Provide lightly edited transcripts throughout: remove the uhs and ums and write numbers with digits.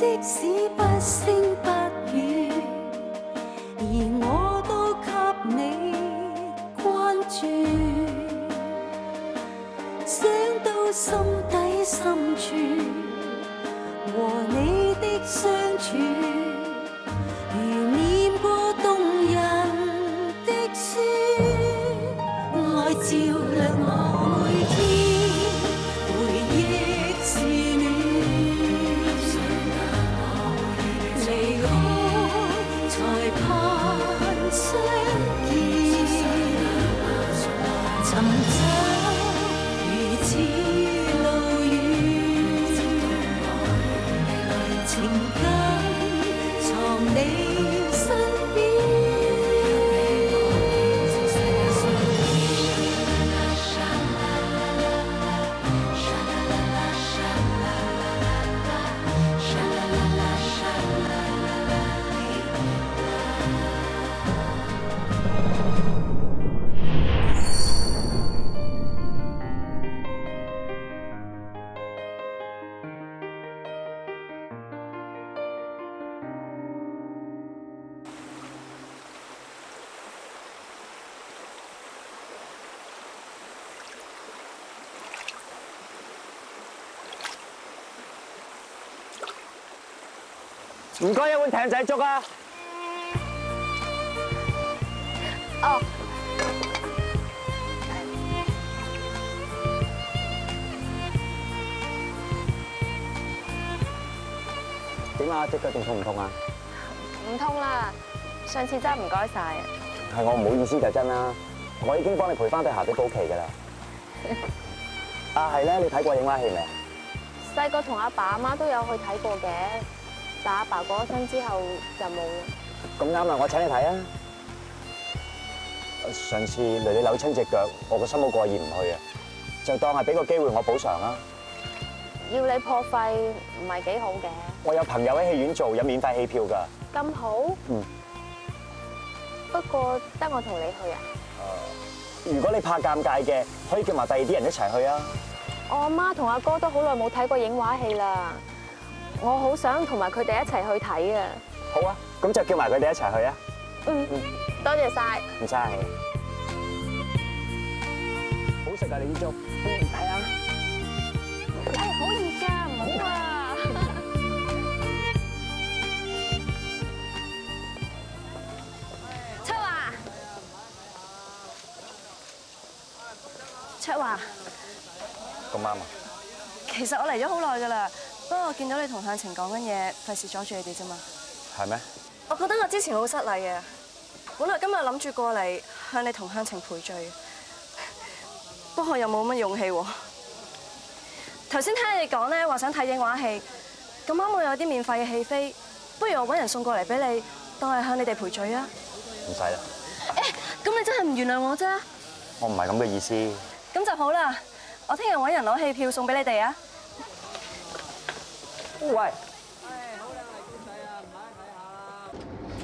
即使不聲不語，而我都給你關注。想到心底深處，和你的相處，如念過動人的書，愛照亮我每天，回憶是暖。離開才盼相見，尋找如此路遠，情感藏你身邊。 唔該，一碗艇仔粥啊！ 哦。 點啊？隻腳仲痛唔痛啊？ 唔痛啦，上次真係唔該晒啊！ 係我唔好意思就真啦，我已經幫你賠翻對鞋俾保期㗎啦。啊係咧，你睇過影畫戲未啊？ 細個同阿爸阿媽都有去睇過嘅，但阿爸過咗身之後就冇啦。 咁啱啦，我請你睇啊！上次你扭親隻腳，我個心好過意唔去啊，就當係俾個機會我補償啦。 要你破費唔係幾好嘅。 我有朋友喺戲院做，有免費戲票㗎。 咁好？ 嗯。 不過得我同你去啊？ 如果你怕尷尬嘅，可以叫埋第二啲人一齊去啊。 我阿媽同阿哥都好耐冇睇過影畫戲啦，我好想同埋佢哋一齊去睇啊。 好啊，咁就叫埋佢哋一齊去啊。 嗯，多謝晒。 唔使客氣。好食啊！你啲粥。係啊。 好熱㗎，唔好啊！ 卓華， 咁啱啊！ 其實我嚟咗好耐㗎啦，不過我見到你同向晴講緊嘢，費事阻住你哋啫嘛。係咩？我覺得我之前好失禮啊！本來今日諗住過嚟向你同向晴賠罪，不過又冇乜勇氣喎。頭先聽你哋講咧，話想睇影畫戲，咁啱我有啲免費嘅戲飛，不如我揾人送過嚟俾你，當係向你哋賠罪啊！ 唔使啦。 誒，咁你真係唔原諒我啫？ 我唔係咁嘅意思。 咁就好啦，我聽日揾人攞戲票送俾你哋啊！ 喂， 好靚嚟見仔啊，唔買睇下啦。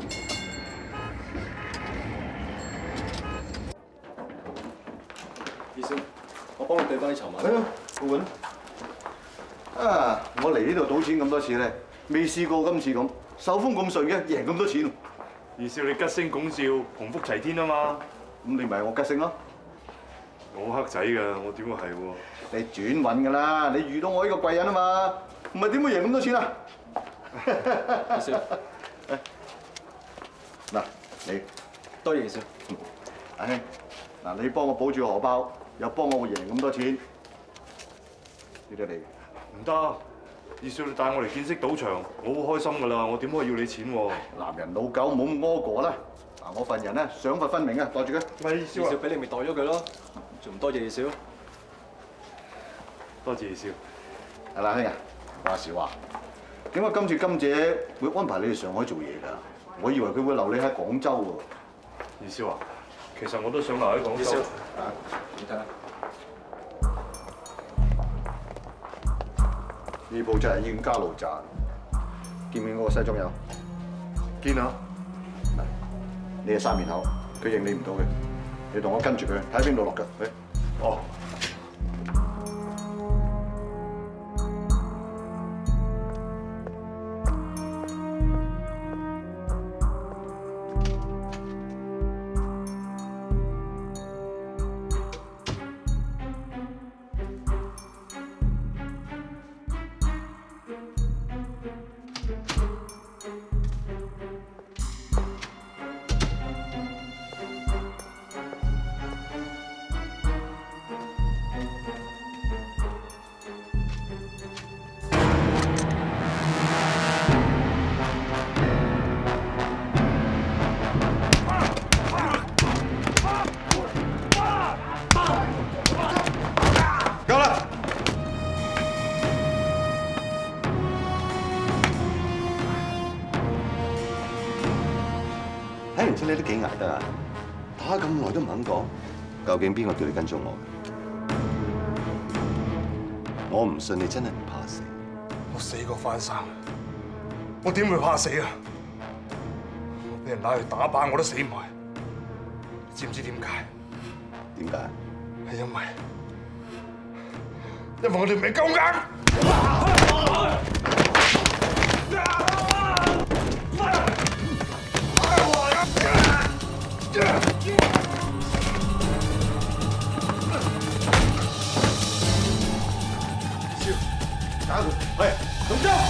醫生，我幫你對翻啲籌碼。係啊，好穩。啊，我嚟呢度賭錢咁多次咧，未試過今次咁手風咁順嘅，贏咁多錢。 二少你吉星拱照，鴻福齊天啊嘛！ 咁你咪係我吉星咯。 我黑仔㗎，我點會係喎？ 你轉運㗎啦，你遇到我呢個貴人啊嘛，唔係點會贏咁多錢啊？ 二少， 嗱，你多謝二少。 阿兄，嗱，你幫我保住個荷包，又幫我贏咁多錢，呢啲你唔得，二少你帶我嚟見識賭場，我好開心㗎啦，我點可以要你錢喎？ 男人老狗唔好咁屙過啦。嗱，我份人咧賞罰分明啊，袋住佢。 咪二少二少俾你咪袋咗佢咯，仲唔多謝二少？ 多謝二少。 係啦，兄啊，話時話，點解今次金姐會安排你去上海做嘢㗎？我以為佢會留你喺廣州喎。 二少啊，其實我都想留喺廣州。 啊， 你睇下， 呢鋪真係冤家路窄。見唔見嗰個西裝友？ 見啊！ 你係生面口，佢認你唔到嘅。你同我跟住佢，睇邊度落腳。 哦。 知你都幾捱得啊！打咁耐都唔肯講，究竟邊個叫你跟蹤我？我唔信你真係唔怕死。 我死過翻生，我點會怕死啊？我俾人拉去打靶我都死唔埋，你知唔知點解？ 點解？ 係因為我哋未夠硬。 打佢，係，動手！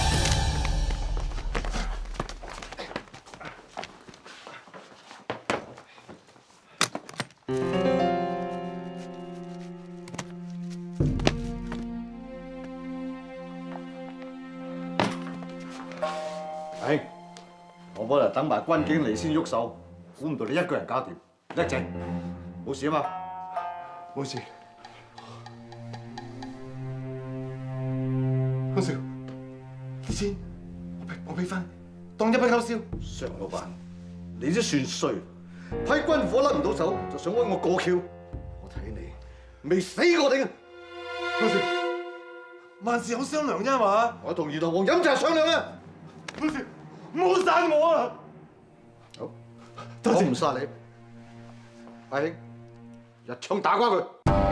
係，我本來等埋軍警嚟先喐手，估唔到你一個人搞掂，叻仔，冇事啊嘛？ 冇事。康少，啲錢我俾翻，當一筆勾銷。 常老闆，你都算衰，批軍火甩唔到手，就想揾我過橋。我睇你未死過定啊！ 康少，萬事好商量啫嘛。 我同魚頭王飲茶商量啊！ 康少，唔好殺我啊！ 好， 多謝我唔殺你。阿兄，一槍打瓜佢。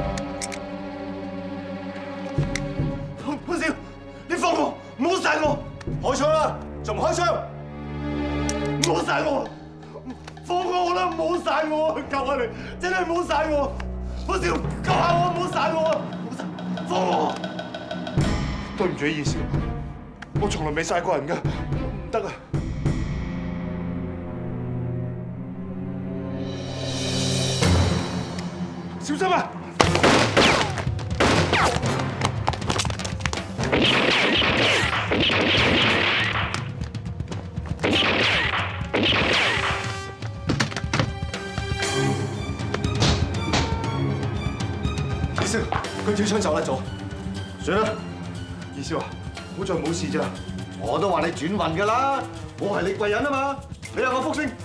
康少，你放我，唔好殺我！開槍啦，仲唔開槍？唔好殺我！放過我啦，唔好殺我！求下你，真係唔好殺我！康少，救下我，唔好殺我！唔好殺，放我！對唔住，二少，我從來未殺過人㗎，唔得啊！小心啊！二少，佢跳槍走甩咗， 算啦， 二少啊，好在冇事咋。 我都話你轉運㗎啦，我係你貴人啊嘛，你有個福星。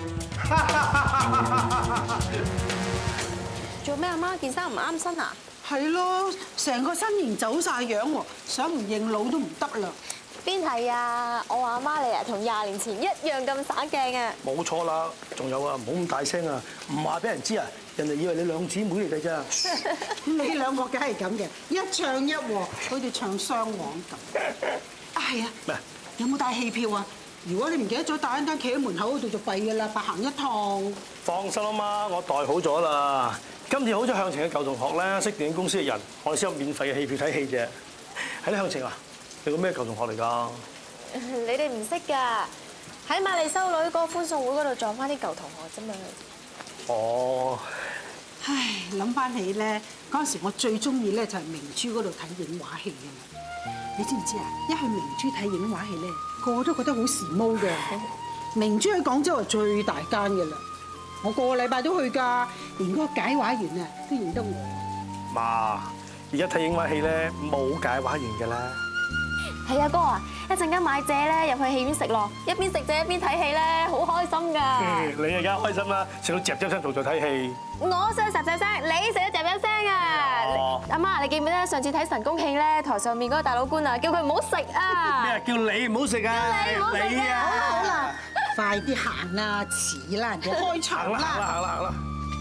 做咩阿媽件衫唔啱身啊？ 係咯，成個身形走晒樣喎，想唔認老都唔得啦。 邊係啊？我話阿媽你啊，同20年前一樣咁耍鏡啊！ 冇錯啦，仲有啊，唔好咁大聲啊，唔話俾人知啊，人哋以為你兩姊妹嚟㗎咋。 你兩個梗係咁嘅，一唱一和，好似唱雙簧咁。啊係啊， 咩？ 有冇帶戲票啊？如果你唔記得咗帶，一陣企喺門口嗰度就弊㗎啦，白行一趟。 放心啊媽，我袋好咗啦。今次好咗向晴嘅舊同學咧，識電影公司嘅人，我哋先有免費嘅戲票睇戲啫。係咧，向晴啊，你個咩舊同學嚟㗎？ 你哋唔識㗎，喺瑪麗修女嗰個歡送會嗰度撞翻啲舊同學啫嘛。 哦， 唉，諗翻起咧，嗰陣時我最中意咧就係明珠嗰度睇影畫戲嘅。你知唔知啊？一去明珠睇影畫戲咧，個個都覺得好時髦嘅。明珠喺廣州係最大間嘅啦，我個個禮拜都去㗎，連嗰個解畫員啊都認得我。 媽，而家睇影畫戲咧冇解畫員㗎啦。 係啊，哥啊，一陣間買借咧入去戲院食咯，一邊食借一邊睇戲咧，好開心㗎。 你而家開心啦，食到嚼嚼聲仲在睇戲。 我食到雜雜聲，你食到雜雜聲啊！阿媽，你記唔記得上次睇神功戲咧？台上面嗰個大佬官啊，叫佢唔好食啊！ 咩啊？叫你唔好食啊！ 叫你唔好食啊！ 好啦，快啲行啦，遲啦，人哋開場啦。 行啦！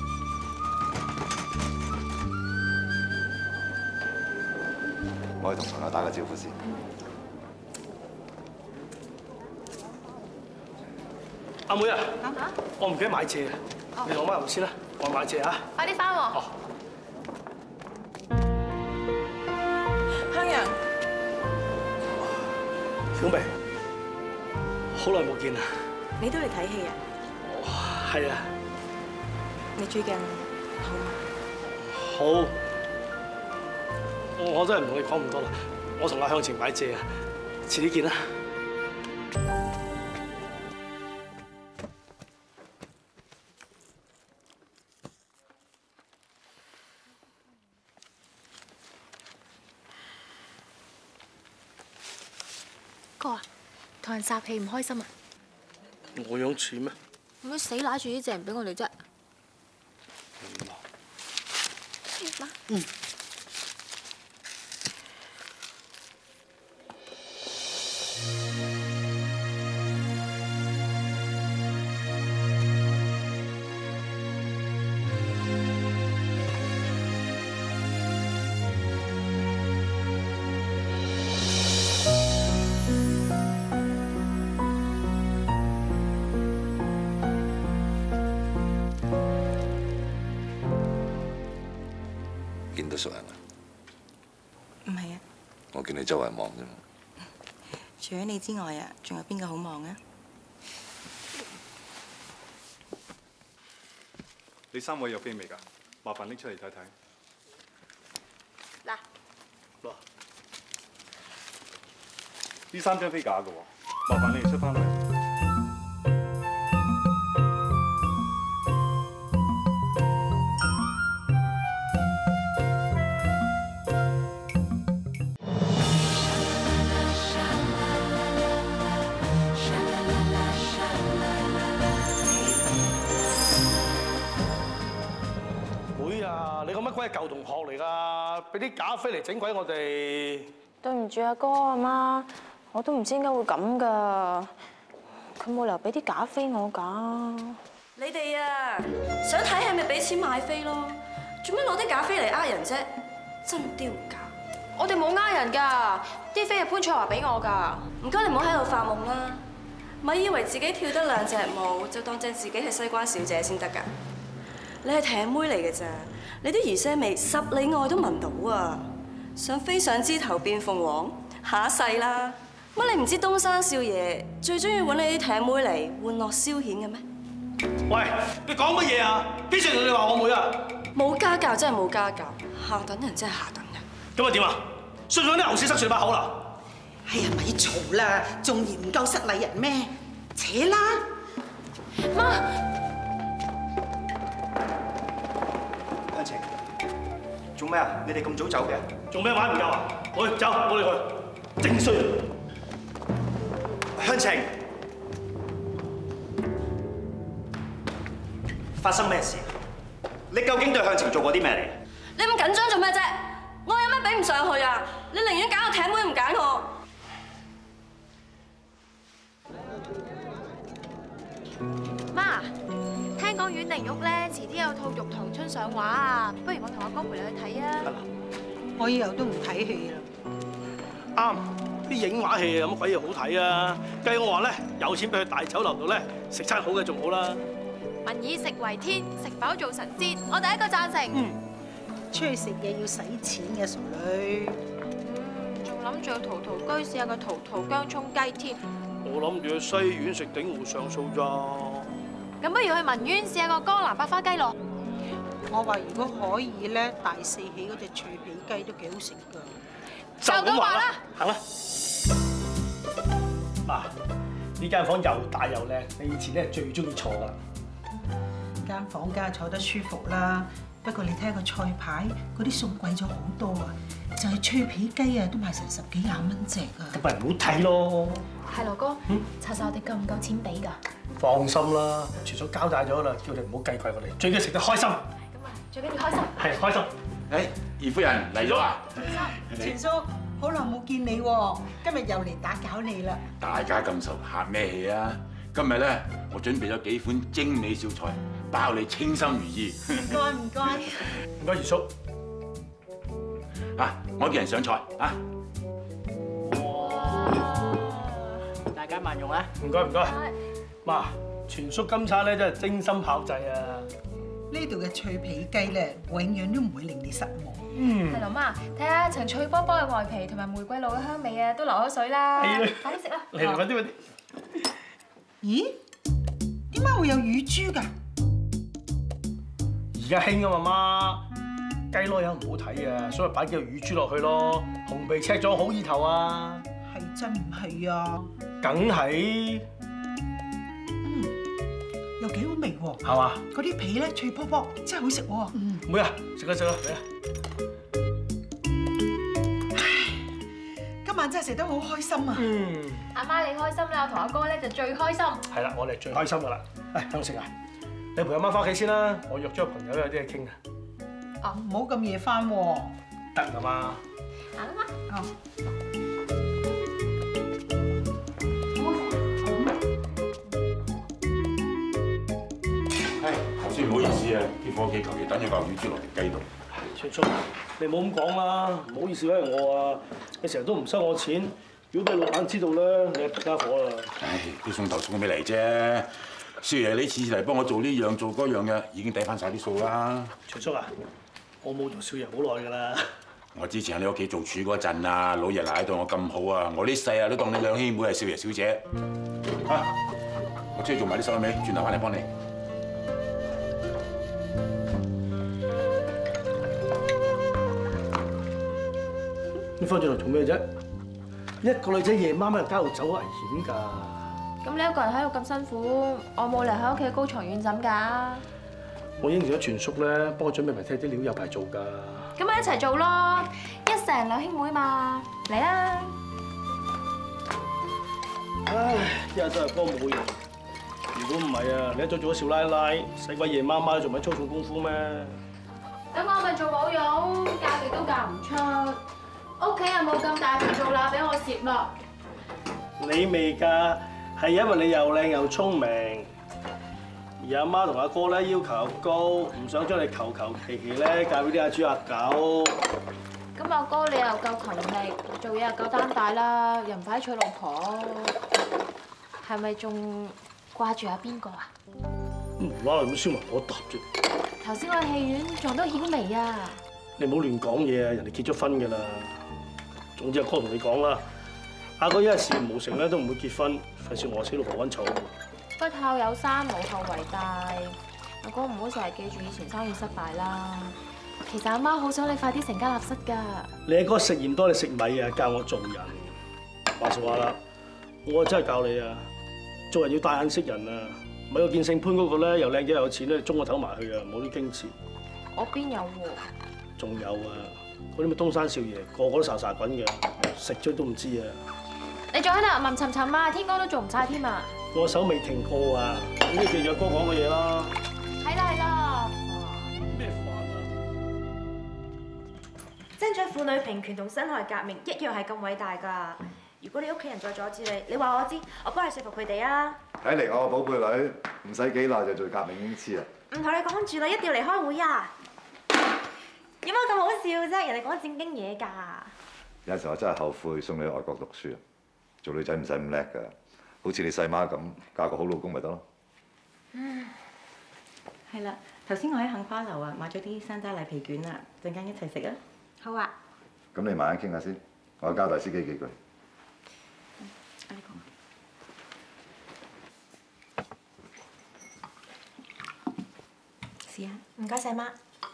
我去同朋友打個招呼先。 阿妹啊，我唔記得買蔗啊，你同我媽入先啦，我買蔗嚇。 快啲翻喎！ 香陽， 小明，好耐冇見啦。 你都嚟睇戲啊？ 係啊。 你最近好嗎？ 好。我真係唔同你講咁多啦，我同阿向晴買蔗啊，遲啲見啦。 哥啊，同人霎氣唔開心啊？ 我樣似咩？ 點解死揦住呢隻唔俾我哋啫？媽。嗯。 見到熟人啊？ 唔係啊， 我見你周圍忙啫嘛。 除咗你之外啊，仲有邊個好忙啊？ 你3位有飛未㗎？麻煩拎出嚟睇睇。 嗱， 呢3張飛假嘅喎，麻煩你哋出翻嚟。 你個乜鬼係舊同學嚟㗎？俾啲假飛嚟整鬼我哋！ 對唔住阿哥阿媽，我都唔知點解會咁㗎。佢冇理由俾啲假飛我㗎。你哋啊，想睇係咪俾錢買飛咯？做咩攞啲假飛嚟呃人啫？真丟架！ 我哋冇呃人㗎，啲飛係潘翠華俾我㗎。 唔該，你唔好喺度發夢啦！咪以為自己跳得2隻舞就當正自己係西關小姐先得㗎？你係艇妹嚟嘅咋？你啲魚腥味10里外都聞到啊！想飛上枝頭變鳳凰，下一世啦！乜你唔知東山少爺最中意揾你啲艇妹嚟玩樂消遣嘅咩？ 喂，你講乜嘢啊？邊時同你話我妹啊？ 冇家教真係冇家教，下等人真係下等人。 咁啊點啊？信唔信啲牛屎塞住你把口啦？ 哎呀，咪嘈啦，仲嫌唔夠失禮人咩？扯啦！ 媽。 香晴，做咩啊？你哋咁早走嘅？ 做咩玩唔夠啊？去走，我哋去。正衰。 香晴，發生咩事？你究竟對向晴做過啲咩嚟？ 你咁緊張做咩啫？我有咩比唔上去啊？你寧願揀個艇妹唔揀我。 媽。聽講阮玲玉咧，遲啲有套《玉堂春》上畫啊，不如我同阿哥陪你去睇啊！ 我以後都唔睇戲啦。 啱，啲影畫戲有乜鬼嘢好睇啊？計我話咧，有錢俾佢大酒樓度咧，食餐好嘅仲好啦。 民以食為天，食飽做神仙，我第一個贊成。 出去食嘢要使錢嘅傻女。 仲諗住去陶陶居試下個陶陶薑葱雞添。 我諗住去西苑食鼎湖上素咋。 咁不如去文苑試下個江南百花雞咯。 我話如果可以咧，大四喜嗰隻脆皮雞都幾好食㗎。 就咁話啦， 行啦。嗱，呢間房又大又靚，你以前咧最中意坐㗎啦。 間房梗係坐得舒服啦，不過你睇下個菜牌，嗰啲餸貴咗好多啊！就係脆皮雞啊，都賣成10幾20蚊隻啊！ 咁咪唔好睇咯。 係羅哥，查實我哋夠唔夠錢俾㗎？ 放心啦，全叔交代咗啦，叫你唔好計貴我哋，最緊要食得開心。咁啊， 最緊要開心。係開心。 誒，二夫人嚟咗啊！ 錢叔，好耐冇見你喎，今日又嚟打攪你啦。 大家咁熟，客咩氣啊？今日咧，我準備咗幾款精美小菜，包你稱心如意。 唔該唔該。 唔該，二叔。 啊，我叫人上菜啊！ 大家慢用啊！ 唔該唔該。媽，全叔今餐咧真係精心炮製啊！ 呢度嘅脆皮雞咧，永遠都唔會令你失望。 係咯，媽，睇下層脆波波嘅外皮同埋玫瑰露嘅香味啊，都流口水啦！快啲食啦！ 嚟快啲快啲！ 咦？點解會有乳豬㗎？ 而家興啊嘛，媽，雞攞有唔好睇啊，所以擺幾個乳豬落去咯，紅皮赤壯好意頭啊！ 係真唔係啊？ 梗係。 又幾好味喎， 係嘛？ 嗰啲皮咧脆卜卜，真係好食喎。 妹啊，食啦食啦，嚟啊！ 今晚真係食得好開心啊！ 阿媽你開心啦，我同阿哥咧就最開心。 係啦，我哋最開心噶啦。誒，香城啊，你陪阿媽翻屋企先啦，我約咗個朋友有啲嘢傾啊。 啊，唔好咁夜翻喎。 得啊嘛。 行啦媽。 好。 頭先唔好意思啊，啲伙計求其等咗嚿乳豬落條雞度。 川叔，你唔好咁講啦，唔好意思啦，我啊，你成日都唔收我錢，如果俾老闆知道咧，你就家伙啦。 唉，佢送頭送尾嚟啫，少爺你次次嚟幫我做呢樣做嗰樣嘅，已經抵翻晒啲數啦。 川叔啊，我冇做少爺好耐㗎啦。 我之前喺你屋企做廚嗰陣啊，老爺奶對我咁好啊，我呢世啊都當你兩兄妹係少爺小姐。嚇，我出去做埋啲手尾，轉頭翻嚟幫你。 你翻轉頭做咩啫？一個女仔夜媽媽喺街度走危險㗎。 咁你一個人喺度咁辛苦，我冇嚟喺屋企高床軟枕㗎。 我應承咗全叔咧，幫我準備埋聽啲料有排做㗎。 咁咪一齊做咯，一成兩兄妹嘛，嚟啦！ 唉，一日都係幫冇人。如果唔係啊，你一早做咗少奶奶，使鬼夜媽媽做埋粗重功夫咩？ 咁我咪做冇用，嫁極都嫁唔出。屋企人冇咁大份做啦，俾我蝕咯。 你未嫁係因為你又靚又聰明，而阿媽同阿哥咧要求又高，唔想將你求求其其咧嫁俾啲阿豬阿狗。 咁阿哥你又夠勤力，做嘢又夠擔大啦，又唔快娶老婆，係咪仲掛住阿邊個啊？ 無啦啦咁燒埋我答啫。 頭先我喺戲院撞到曉薇啊！ 你唔好亂講嘢啊！人哋結咗婚㗎啦。總之阿哥同你講啦，阿哥一日事業無成咧都唔會結婚，費事餓死老婆揾草。 不孝有三，無後為大。阿哥唔好成日記住以前生意失敗啦。其實阿媽好想你快啲成家立室㗎。 你阿哥食鹽多你食米啊，教我做人。話實話啦，我真係教你啊，做人要帶眼識人啊，唔係個見姓潘嗰個咧又靚仔又有錢咧，中個頭埋去啊，冇啲矜持。 我邊有喎？ 仲有啊，嗰啲咩東山少爺個個都沙沙滾嘅，食咗都唔知啊！ 你仲喺度吟沉沉啊，天光都做唔晒添啊！ 我手未停過啊，咁你記住阿哥講嘅嘢啦。 係啦係啦。 咩煩啊？ 爭取婦女平權同辛亥革命一樣係咁偉大㗎。如果你屋企人再阻止你，你話我知，我幫你說服佢哋啊！ 睇嚟我個寶貝女唔使幾耐就做革命英雌啦！ 唔同你講住啦，一定要嚟開會啊！有乜咁好笑啫？人哋講正經嘢㗎。 有陣時我真係後悔送你去外國讀書，做女仔唔使咁叻㗎，好似你細媽咁，嫁個好老公咪得咯。 係啦，頭先我喺杏花樓啊買咗啲山楂荔皮卷啊，陣間一齊食啊！ 好啊。 咁你慢慢傾下先，我交代司機幾句。 你講。試下。 唔該晒媽。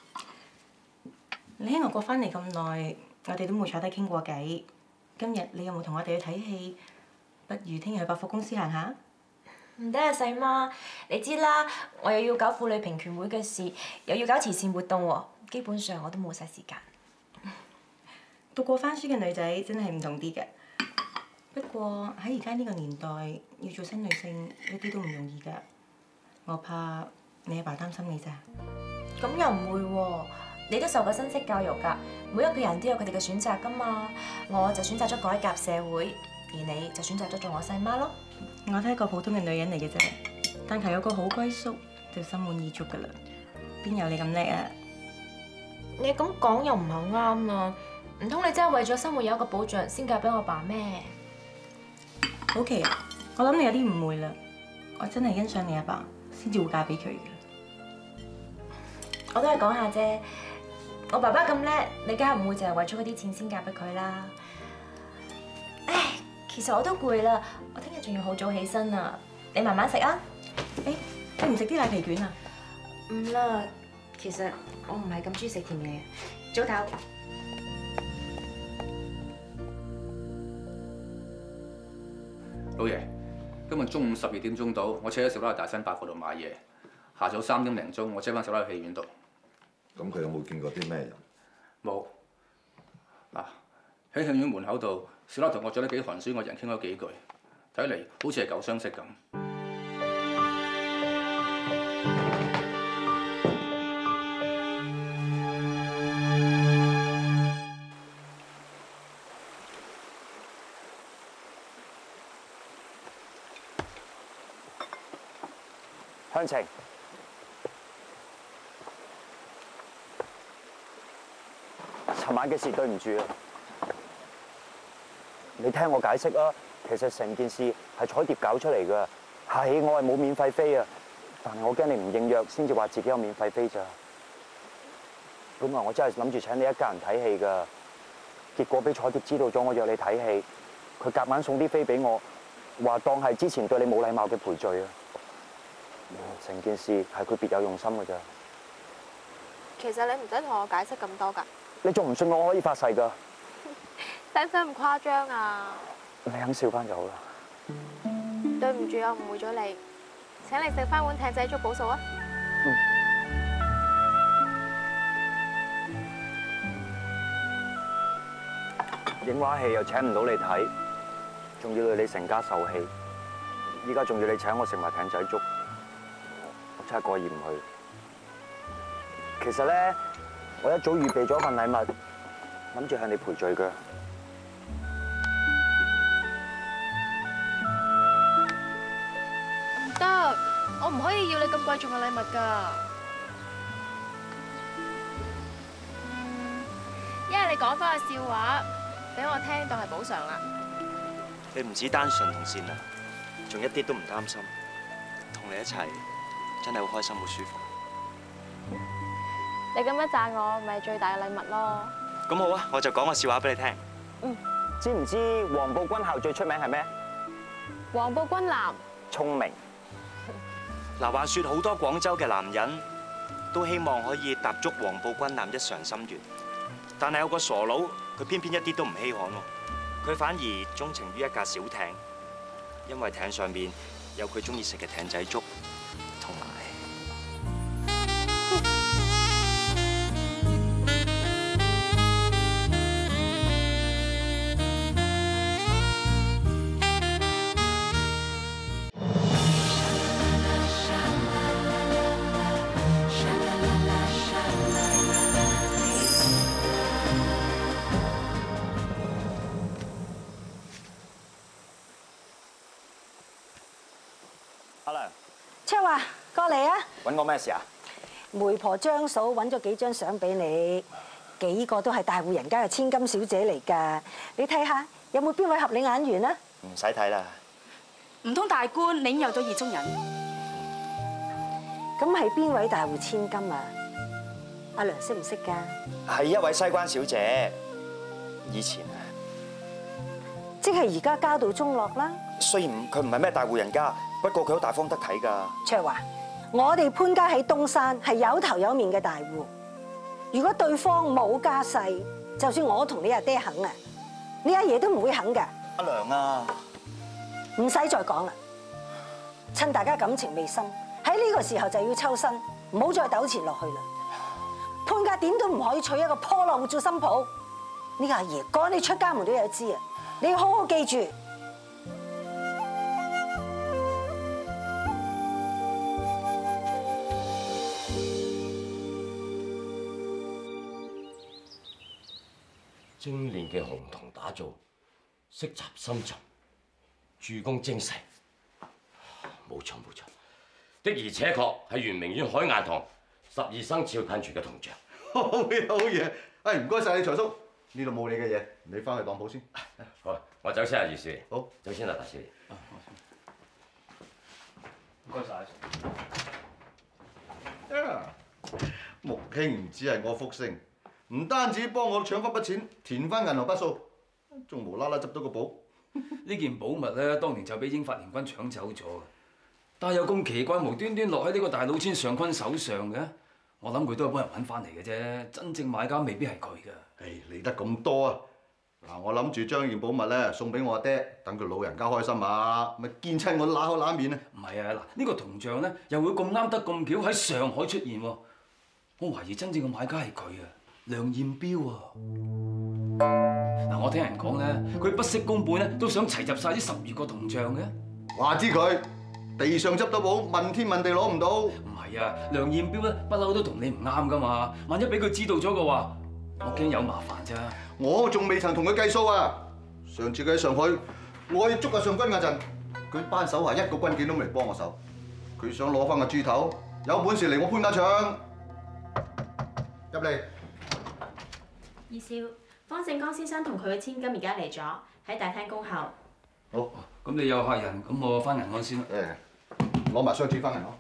你喺外國翻嚟咁耐，我哋都冇坐低傾過偈。今日你有冇同我哋去睇戲？不如聽日去百貨公司行下。 唔得啊，細媽，你知啦，我又要搞婦女平權會嘅事，又要搞慈善活動喎，基本上我都冇晒時間。 讀過番書嘅女仔真係唔同啲嘅。不過喺而家呢個年代，要做新女性一啲都唔容易㗎。我怕你阿爸擔心你咋。 咁又唔會喎，你都受過新式教育㗎，每一個人都有佢哋嘅選擇㗎嘛。我就選擇咗改革社會，而你就選擇咗做我細媽咯。 我都係一個普通嘅女人嚟嘅啫，但求有個好歸宿就心滿意足㗎啦。邊有你咁叻啊？ 你咁講又唔係好啱啊！唔通你真係為咗生活有一個保障先嫁俾我爸咩？ 好奇啊！我諗你有啲誤會啦。我真係欣賞你阿爸，先至會嫁俾佢嘅。 我都係講下啫。我爸爸咁叻，你梗係唔會淨係為咗嗰啲錢先嫁俾佢啦。唉，其實我都攰啦，我聽日仲要好早起身啊。你慢慢食啊。 誒，你唔食啲奶皮卷啊？ 唔啦，其實我唔係咁中意食甜嘢。早唞。 老爺，今日中午12點鐘到，我車咗小拉去大新百貨度買嘢。下晝3點零鐘，我車翻小拉去戲院度。 咁佢有冇見過啲咩人？ 冇。嗱，喺戲院門口度小拉同我講得幾寒酸，我人傾咗幾句，睇嚟好似係舊相識咁。 向晴，尋晚嘅事對唔住啊！你聽我解釋啊，其實成件事係彩蝶搞出嚟㗎。係我係冇免費飛啊，但係我驚你唔應約，先至話自己有免費飛咋。本來我真係諗住請你一家人睇戲㗎，結果俾彩蝶知道咗我約你睇戲，佢夾硬送啲飛俾我，話當係之前對你冇禮貌嘅賠罪啊！成件事係佢別有用心㗎咋。 其實你唔使同我解釋咁多㗎。 你仲唔信我可以發誓㗎？ 使唔使咁誇張啊？ 你肯笑翻就好啦。 對唔住，我誤會咗你。請你食翻碗艇仔粥補數啊！ 影畫戲又請唔到你睇，仲要累你成家受氣。依家仲要你請我食埋艇仔粥，我真係過意唔去。其實咧，我一早預備咗份禮物，諗住向你賠罪㗎。 唔得，我唔可以要你咁貴重嘅禮物㗎。 一係你講翻個笑話俾我聽，當係補償啦。 你唔止單純同善良，仲一啲都唔擔心，同你一齊真係好開心好舒服。 你咁樣讚我，咪係最大嘅禮物咯。 咁好啊，我就講個笑話俾你聽。 知唔知黃埔軍校最出名係咩？ 黃埔軍艦。 聰明。 嗱，話說好多廣州嘅男人都希望可以踏足黃埔軍艦一償心願，但係有個傻佬，佢偏偏一啲都唔稀罕喎，佢反而鍾情於一架小艇，因為艇上面有佢中意食嘅艇仔粥，同埋。 阿良， 卓華，過嚟啊！ 揾我咩事啊？ 媒婆張嫂揾咗幾張相俾你，幾個都係大戶人家嘅千金小姐嚟㗎。你睇下，有冇邊位合你眼緣啊？ 唔使睇啦。 唔通大官你已經有咗意中人？ 咁係邊位大戶千金啊？阿良識唔識㗎？ 係一位西關小姐，以前啊。 即係而家家道中落啦。 雖然佢唔係咩大戶人家，不過佢好大方得體㗎。 卓華，我哋潘家喺東山係有頭有面嘅大戶。如果對方冇家世，就算我同你阿爹肯啊，你阿爺都唔會肯㗎。 阿良啊， 唔使再講啦。趁大家感情未深，喺呢個時候就要抽身，唔好再糾纏落去啦。潘家點都唔可以娶一個破落做新抱。呢個阿爺趕你出家門都有知啊！你要好好記住。 精煉嘅紅銅打造，色澤深沉，鑄工精細。冇錯冇錯，的而且確係圓明園海晏堂12生肖噴泉嘅銅像。 好嘢好嘢，誒唔該晒你財叔，呢度冇你嘅嘢，你翻去當鋪先。 好，我走先啊，余師。 好， 走先啦，大師。 唔該晒。 木兄唔止係我福星，唔單止幫我搶翻筆錢，填翻銀行筆數，仲無啦啦執到個寶。 呢件寶物咧，當年就俾英法聯軍搶走咗嘅，但係有咁奇怪，無端端落喺呢個大老千上坤手上嘅，我諗佢都係幫人揾翻嚟嘅啫，真正買家未必係佢㗎。 誒，理得咁多啊！嗱，我諗住將件寶物咧送俾我阿爹，等佢老人家開心啊，咪見親我揦口揦面啊！ 唔係啊，嗱，呢個銅像咧又會咁啱得咁巧喺上海出現喎，我懷疑真正嘅買家係佢啊！ 梁彥彪啊！嗱，我聽人講咧，佢不惜工本咧，都想齊集晒啲12個銅像嘅。 話知佢地上執到寶，問天問地攞唔到。 唔係啊，梁彥彪咧不嬲都同你唔啱噶嘛。萬一俾佢知道咗嘅話，我驚有麻煩咋。 我仲未曾同佢計數啊！上次佢喺上海，我要捉阿上軍嗰陣，佢班手下一個軍警都未嚟幫我手。佢想攞翻個豬頭，有本事嚟我潘家祥入嚟。 二少，方正剛先生同佢嘅千金而家嚟咗，喺大廳恭候。 好， 咁你有客人，咁我翻銀行先啦。 攞埋雙紙翻銀行。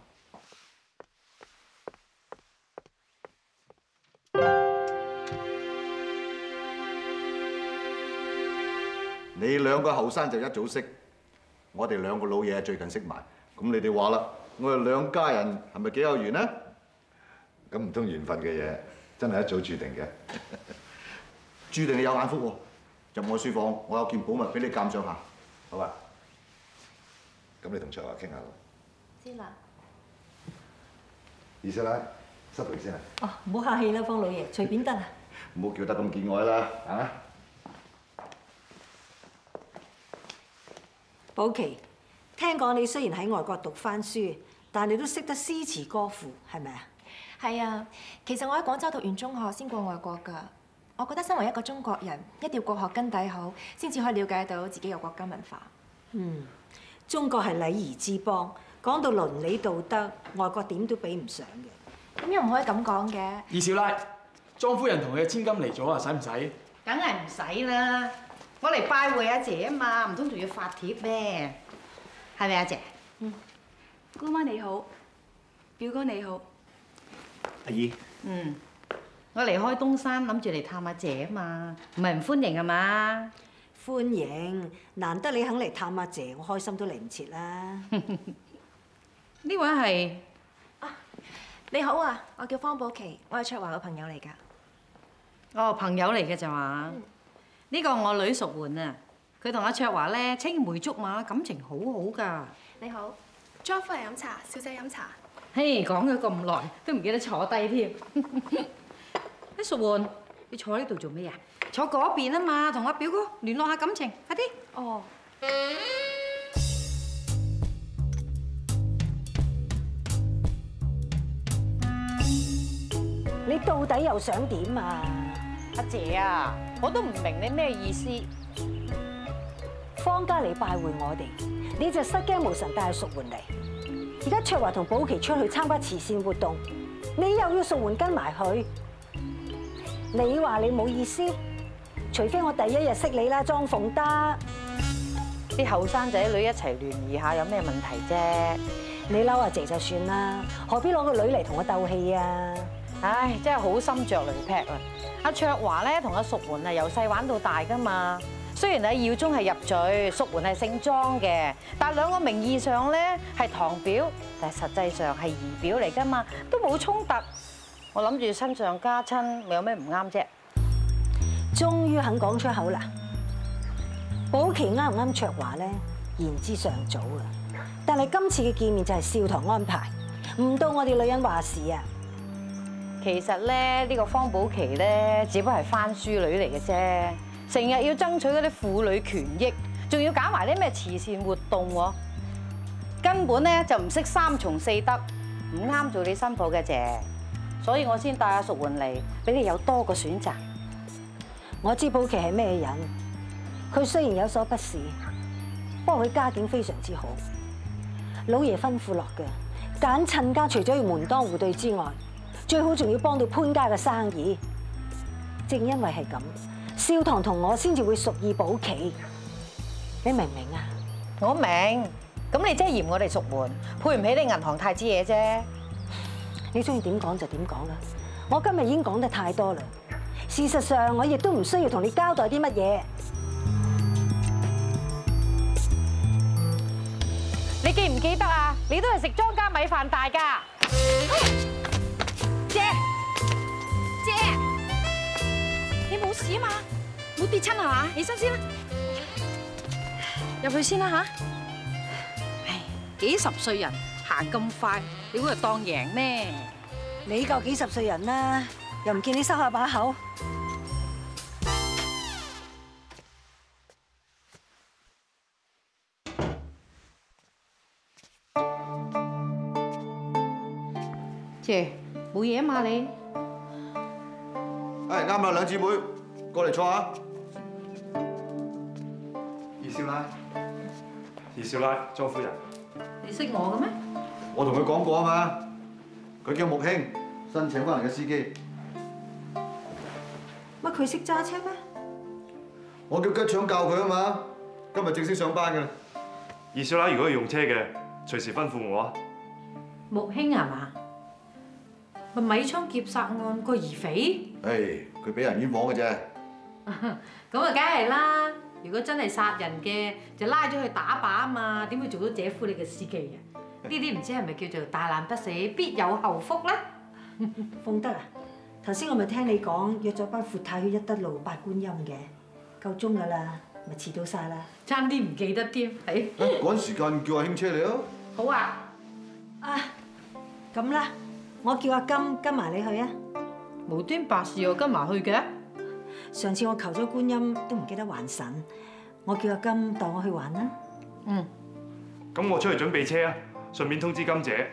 你兩個後生就一早識，我哋兩個老嘢最近識埋。咁你哋話啦，我哋兩家人係咪幾有緣呢？咁唔通緣分嘅嘢真係一早注定嘅？注定你有眼福喎！入我書房，我有件寶物俾你鑑賞下，好嘛？咁你同卓華傾下咯。 知啦。 二師奶，失陪先啊！ 哦，唔好客氣啦，方老爺，隨便得啦。 唔好叫得咁見外啦，啊！ 寶琪，聽講你雖然喺外國讀翻書，但你都識得詩詞歌賦，係咪啊？ 係啊，其實我喺廣州讀完中學先過外國㗎。我覺得身為一個中國人，一定要國學根底好，先至可以了解到自己嘅國家文化。 中國係禮儀之邦，講到倫理道德，外國點都比唔上嘅。 咁又唔可以咁講嘅。 二少奶，莊夫人同佢嘅千金嚟咗啊，使唔使？ 梗係唔使啦，我嚟拜會阿姐啊嘛，唔通仲要發帖咩？係咪阿姐？ 姑媽你好，表哥你好。 阿姨。 我離開東山，諗住嚟探阿姐啊嘛，唔係唔歡迎啊嘛？ 歡迎，難得你肯嚟探阿姐，我開心都嚟唔切啦。 呢位係你好啊，我叫方寶琪，我係卓華嘅朋友嚟㗎。 哦，朋友嚟嘅就話，呢個我女淑媛啊，佢同阿卓華咧青梅竹馬，感情好好㗎。 你好， 莊夫人飲茶，小姐飲茶。 嘿，講咗咁耐，都唔記得坐低添。淑媛，你坐喺呢度做咩啊？坐嗰邊啊嘛，同阿表哥聯絡下感情，快啲。 哦。 你到底又想點啊？ 阿姐啊，我都唔明你咩意思。 方家嚟拜會我哋，你就失驚無神帶阿淑媛嚟。而家卓華同寶琪出去參加慈善活動，你又要淑媛跟埋去。你話你冇意思，除非我第一日識你啦，莊鳳德。 啲後生仔女一齊聯誼下有咩問題啫？ 你嬲阿姐就算啦，何必攞個女嚟同我鬥氣啊？ 唉，真係好心着雷劈啊！阿卓華咧同阿淑媛啊由細玩到大噶嘛。雖然喺耀宗係入贅，淑媛係姓莊嘅，但兩個名義上咧係堂表，但係實際上係姨表嚟噶嘛，都冇衝突。我諗住親上加親，咪有咩唔啱啫？ 終於肯講出口啦！寶琪啱唔啱卓華咧，言之尚早啊！但係今次嘅見面就係少堂安排，唔到我哋女人話事啊！ 其實咧，呢個方寶琪咧，只不過係番書女嚟嘅啫，成日要爭取嗰啲婦女權益，仲要搞埋啲咩慈善活動喎，根本咧就唔識三從四德，唔啱做你新抱嘅姐。所以我先帶阿淑媛嚟，俾你有多個選擇。 我知寶琪係咩人，佢雖然有所不是，不過佢家境非常之好。老爺吩咐落嘅，揀親家除咗要門當戶對之外，最好仲要幫到潘家嘅生意。正因為係咁，少棠同我先至會屬意寶琪。你明唔明啊？ 我明。咁你真係嫌我哋淑媛配唔起你銀行太子爺啫。 你中意點講就點講啦！我今日已經講得太多啦。事實上，我亦都唔需要同你交代啲乜嘢。 你記唔記得啊？你都係食莊家米飯大㗎。姐，你冇事啊嘛？冇跌親啊？起身先啦，入去先啦嚇。唉，幾十歲人行咁快，你估係當贏咩？ 你夠幾十歲人啦， 又唔見你收下把口。 姐，冇嘢啊嘛你？ 啱啦，兩姊妹過嚟坐下。 二少奶，二少奶，莊夫人。 你識我嘅咩？ 我同佢講過啊嘛，佢叫木興，新請翻嚟嘅司機。 乜佢識揸車咩？ 我叫吉祥教佢啊嘛，今日正式上班㗎啦。 二少奶如果要用車嘅，隨時吩咐我啊。 木興係嘛？咪米倉劫殺案個疑匪？ 佢俾人冤枉嘅啫。 咁啊，梗係啦！如果真係殺人嘅，就拉咗去打靶啊嘛，點會做到姐夫你嘅司機啊？呢啲唔知係咪叫做大難不死必有後福咧？ 鳳德啊，頭先我咪聽你講約咗班闊太去一德路八觀音嘅，夠鐘㗎啦，咪遲到晒啦。 差啲唔記得添，係。 趕時間叫阿興車你啊！ 好啊。 啊，咁啦，我叫阿金跟埋你去啊。 無端白事又跟埋去嘅？ 上次我求咗觀音都唔記得還神，我叫阿金帶我去還啦。 嗯。 咁我出去準備車啊，順便通知金姐。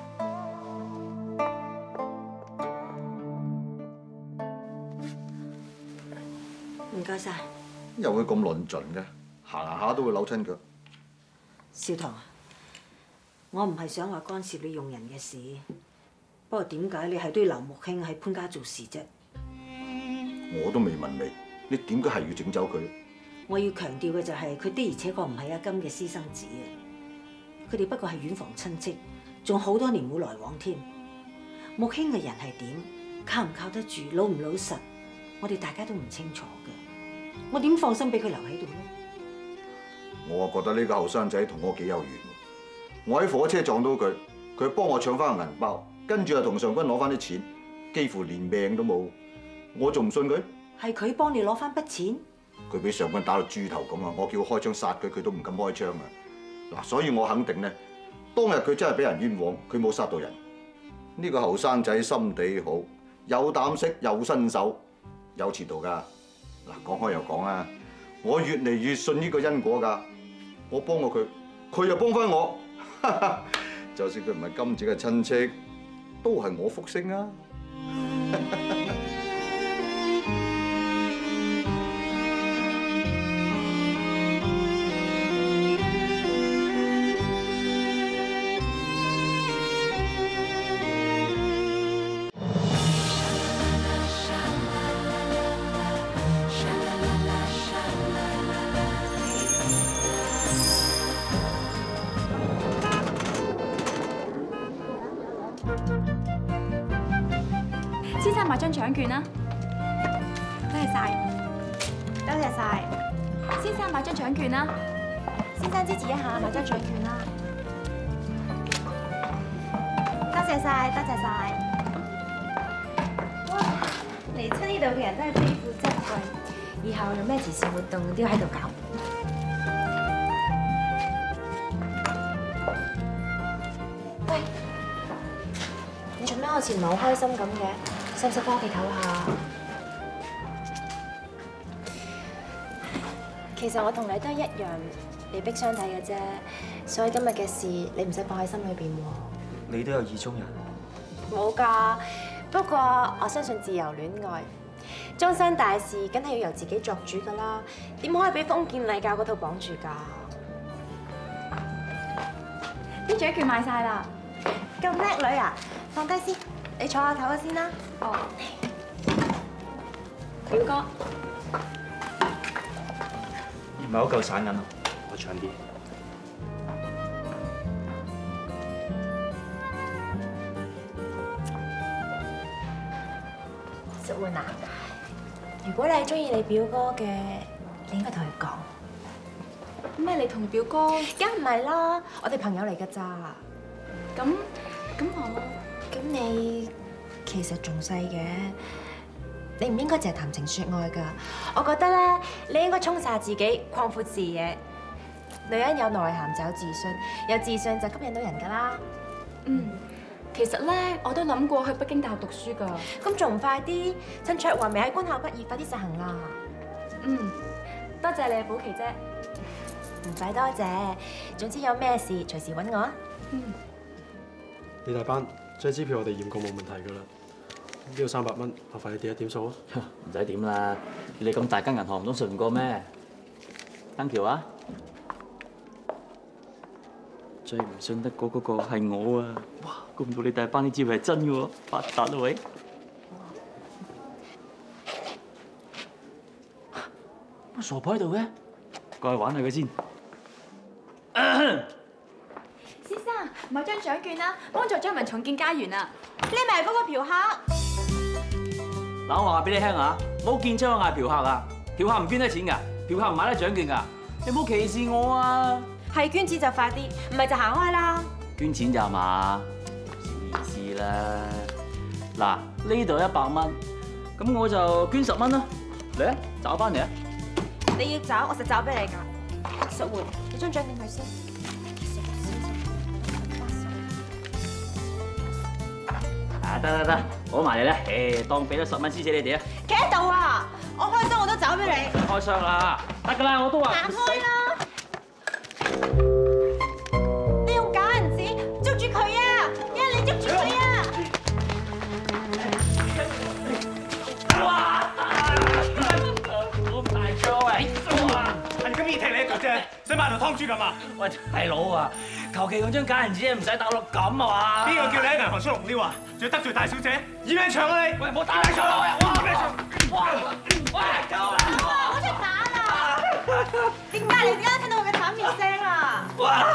唔該晒。 又會咁論盡嘅，行下都會扭親腳。 少棠啊，我唔係想話干涉你用人嘅事，不過點解你係都要留木興喺潘家做事啫？ 我都未問你，你點解係要整走佢？ 我要強調嘅就係佢的而且確唔係阿金嘅私生子啊！佢哋不過係遠房親戚，仲好多年冇來往添。木興嘅人係點，靠唔靠得住，老唔老實，我哋大家都唔清楚嘅。我點放心俾佢留喺度咧？ 我啊覺得呢個後生仔同我幾有緣。我喺火車撞到佢，佢幫我搶翻個銀包，跟住又同上君攞翻啲錢，幾乎連命都冇。我仲唔信佢？係佢幫你攞翻筆錢？佢俾上君打到豬頭咁啊！我叫開槍殺佢，佢都唔敢開槍啊！嗱，所以我肯定咧，當日佢真係俾人冤枉，佢冇殺到人。呢個後生仔心地好，有膽識，有身手，有前途㗎。嗱，講開又講啊，我越嚟越信呢個因果㗎。我幫過佢，佢又幫翻我。就算佢唔係金姐嘅親戚，都係我福星啊！ 先生買張獎券啦，多謝晒，多謝晒。先生買張獎券啦，先生支持一下買張獎券啦，多謝晒，多謝晒。哇，嚟親呢度嘅人都係非富則貴，以後有咩慈善活動都要喺度搞。喂，你做咩好似唔係好開心咁嘅？使唔使翻屋企唞下？其實我同你都係一樣，被逼相睇嘅啫。所以今日嘅事，你唔使放喺心裏邊喎。 你都有意中人？ 冇㗎，不過我相信自由戀愛，終身大事梗係要由自己作主㗎啦。點可以俾封建禮教嗰套綁住㗎？啲獎券買晒啦！咁叻女啊！放低先。你坐下唞下先啦。哦，表哥， 唔係好夠散銀啊，我長啲。 淑媛啊，如果你係中意你表哥嘅，你應該同佢講。咩？你同表哥？梗唔係啦，我哋朋友嚟㗎咋。咁我。咁你其實仲細嘅，你唔應該淨係談情説愛㗎。我覺得咧，你應該衝晒自己，擴闊視野。女人有內涵就有自信，有自信就吸引到人㗎啦。嗯， 其實咧，我都諗過去北京大學讀書㗎。咁仲唔快啲？趁卓華未喺軍校畢業，快啲實行啦！多謝你啊，寶琪姐。唔使多謝，總之有咩事隨時揾我啊。 李大班，張支票我哋驗過冇問題㗎啦。呢度300蚊，麻煩你點一點數啊！ 唔使點啦，你咁大間銀行唔通信唔過咩？登橋啊！最唔信得過嗰個係我啊！哇，估唔到你大班呢招係真嘅喎，發達啦喂！乜傻婆喺度嘅？過去玩下佢先。 先生，買張獎券啦，幫助張文重建家園啊！你咪係嗰個嫖客。 嗱，我話俾你聽啊，冇見將我嗌嫖客啊！嫖客唔捐得錢㗎，嫖客唔買得獎券㗎，你冇歧視我啊！ 係捐錢就快啲，唔係就行開啦。 捐錢咋嘛？小意思啦。嗱，呢度100蚊，咁我就捐10蚊啦。嚟啊，找翻嚟啊！ 你要找，我實找俾你㗎。淑媛，你張獎券佢先。 得，攞埋嚟啦！當俾咗10蚊師姐你哋啊！ 企喺度啊！我開箱我都找俾你。 開箱啦，得㗎啦，我都話。 行開啦！你用假銀紙捉住佢啊！因為你捉住佢啊！ 哇！好大個啊！ 係咁易踢你一腳啫，使買條湯豬咁啊？ 喂，大佬啊，求其用張假銀紙唔使打落咁啊嘛！ 邊個叫你喺銀行出龍撩啊？仲要得罪大小姐，以命長啊你！喂，冇打你長啊！哇！ 喂，夠啦！我出打啦！點解你而家聽到我嘅慘烈聲啊？ 哇！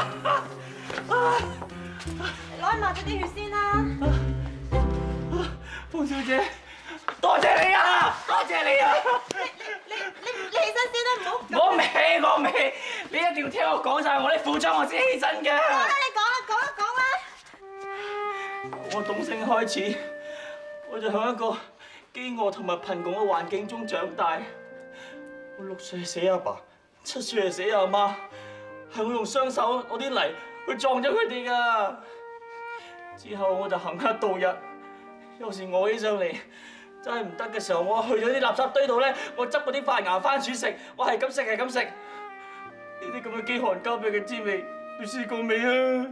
攞去抹咗啲血先啦！ 方小姐，多謝你啊！多謝你啊！ 你起身先啦，唔好。 我未，你一定要聽我講晒我啲苦衷，我先起身嘅。 好啦，你講啦。 我懂性開始，我就喺一個飢餓同埋貧窮嘅環境中長大。我6歲死阿爸，7歲就死阿媽，係我用雙手攞啲泥去撞咗佢哋㗎。之後我就行乞度日，有時餓起上嚟真係唔得嘅時候，我去咗啲垃圾堆度咧，我執嗰啲發芽番薯食，我係咁食。呢啲咁嘅飢寒交迫嘅滋味，你試過未啊？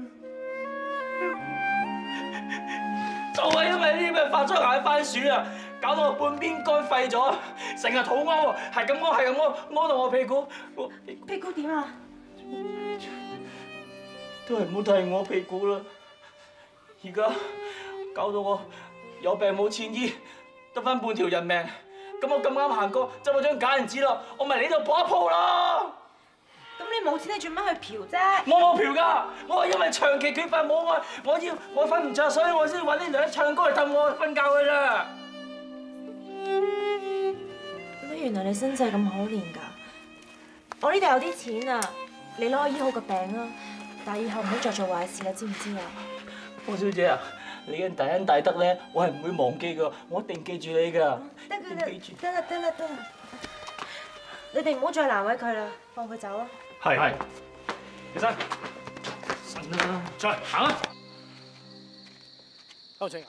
就係因為呢啲咩發咗芽嘅番薯啊，搞到我半邊肝廢咗，成日肚屙喎，係咁屙到我屁股。 屁股點啊？ 都係唔好提我屁股啦！而家搞到我有病冇錢醫，得返半條人命。咁我咁啱行過，執咗張假銀紙咯，我咪嚟呢度撲一鋪咯。 咁你冇錢，你做乜去嫖啫？ 我冇嫖㗎，我係因為長期缺乏母愛，我瞓唔着，所以我先揾呢兩唱歌嚟氹我瞓覺㗎咋。 乜原來你身世咁可憐㗎？我呢度有啲錢啊，你攞去醫好個病啊！但係以後唔好再做壞事啦，知唔知啊？ 方小姐啊，你嘅大恩大德咧，我係唔會忘記㗎，我一定記住你㗎。 得啦，你哋唔好再難為佢啦，放佢走啦。 係，起身，神啦，再行啊！秋晴啊，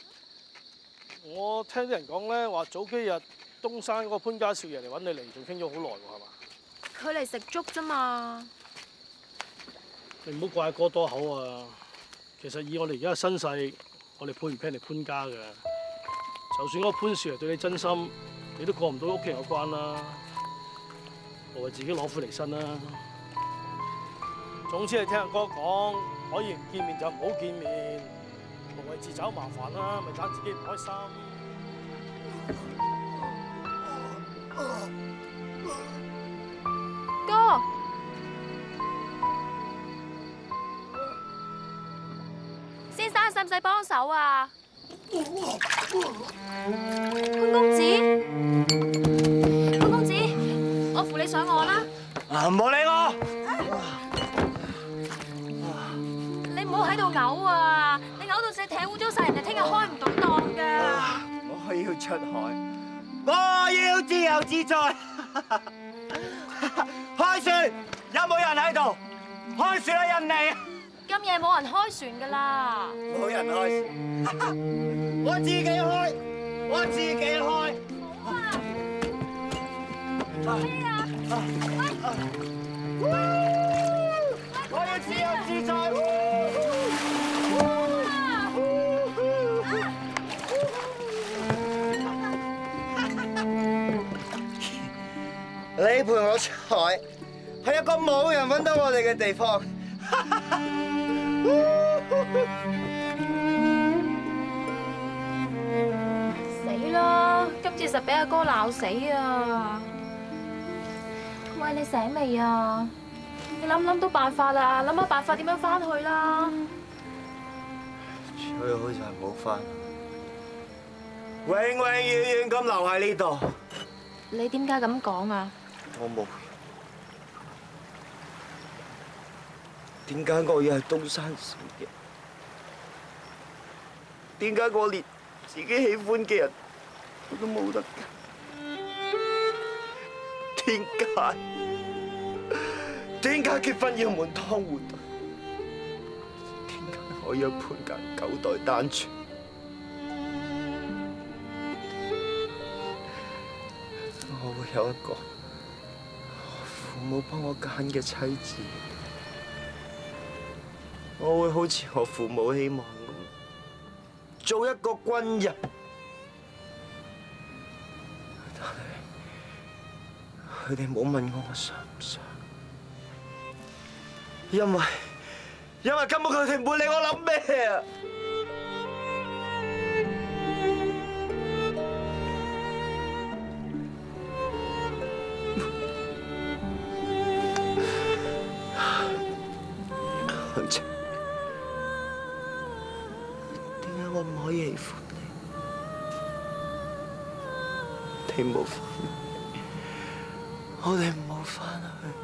我聽啲人講咧，話早幾日東山嗰個潘家少爺嚟揾你嚟，仲傾咗好耐喎，係嘛？ 佢嚟食粥啫嘛。 你唔好怪哥多口啊！其實以我哋而家嘅身世，我哋配唔配人哋潘家嘅？就算嗰個潘少爺對你真心，你都過唔到屋企人嘅關啦。我為自己攞苦嚟辛啦。總之你聽阿哥講，可以唔見面就唔好見面，無謂自找麻煩啦，咪盞自己唔開心。 哥，先生使唔使幫手啊？潘公子，我扶你上岸啦！ 唔好理我！ 你唔好喺度嘔啊！你嘔到隻艇污糟晒，人哋聽日開唔到檔㗎。 我要出海，我要自由自在。開船，有冇人喺度？開船啦，印尼！ 今夜冇人開船噶啦。 冇人開船，我自己開，我自己開。我要自由自在。你陪我踩，係一個冇人揾到我哋嘅地方。 死啦！今次實俾阿哥鬧死啊！喂，你醒未啊？你諗到辦法啦，諗下辦法點樣翻去啦。 最好就係冇翻，永永遠遠咁留喺呢度。 你點解咁講啊？ 我冇。點解我要係東山少爺？點解我連自己喜歡嘅人我都冇得揀？點解？點解結婚要門當戶對？點解我要陪緊9代單傳？我會有一個父母幫我揀嘅妻子，我會好似我父母希望咁，做一個軍人。但係佢哋冇問我想唔想，因為根本佢哋唔會理我諗咩啊！點解我唔可以喜歡你？你冇翻嚟，我哋唔好翻去。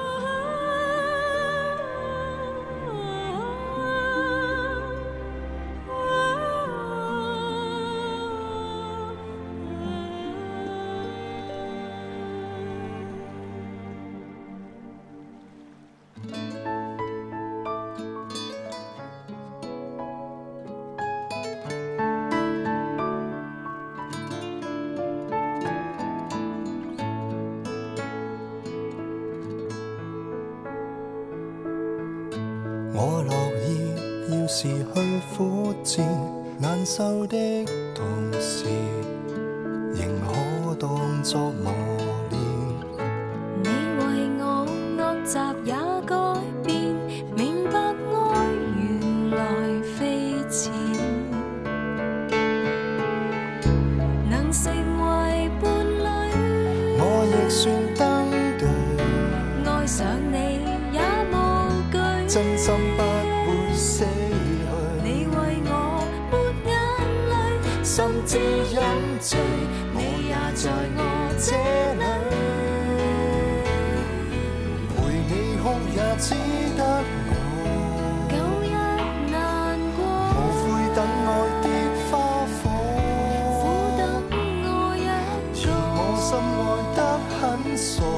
我樂意要是去苦戰難受的同時，仍可當作磨練。 你為我惡習也改變，明白愛原來非錢，能成為伴侶， 我亦算登對。 愛上你也無懼， 真心不會死去。 你為我抹眼淚， 甚至飲醉，你也在我這裏。陪你哭也只得我， 舊日難過， 無悔等愛的花火， 苦等我一個。 而我心愛得很傻。